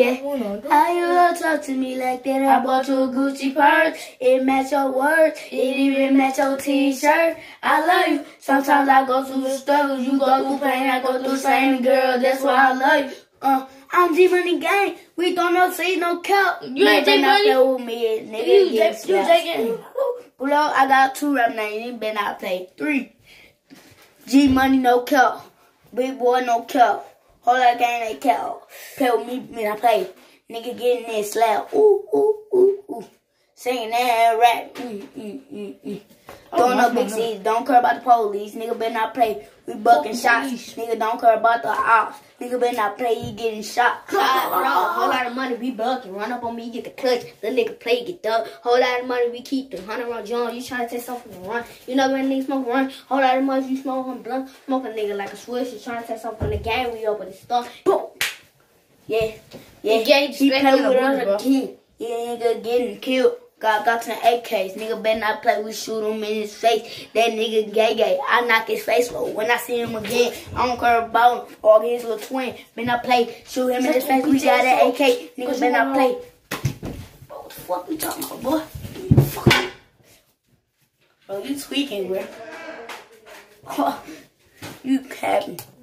Yeah. How you gonna talk to me like that? I bought you a Gucci purse. It match your words. It even match your t-shirt. I love you. Sometimes I go through the struggles. You go through pain. I go through the same, girl. That's why I love you. I'm G-Money gang. We don't know see no cap. You ain't G-Money? With me, nigga. You taking? Bro, I got 2 rap names. You better not play. 3. G-Money no cap. Big boy no cap. Whole lot gang they cap. Play with me when I play. Nigga getting this slap. Ooh, ooh, ooh, ooh. Singing that rap. Throwing up big C's. Don't care about the police. Nigga better not play. We bucking shots. Nigga don't care about the ops. Nigga better not play. You getting shot. Whole lot of money we bucking. Run up on me, get the clutch. The nigga play, get dug. Whole lot of money we keep the 100 round John. You trying to take something to run. You know when niggas smoke run. Whole lot of money you smoke on blunt. Smoke a nigga like a swish. You trying to take something from the game. We open the stuff. Boom. Yeah. He Play with us again. Yeah, nigga getting killed. Got some AKs. Nigga better not play. We shoot him in his face. That nigga gay. I knock his face low. When I see him again, I don't care about him or his little twin. Better not play. Shoot him in his face. We got that AK. Nigga better not play. Bro, what the fuck we talking about, boy? Fuck. Bro, you tweaking, bro. You capping.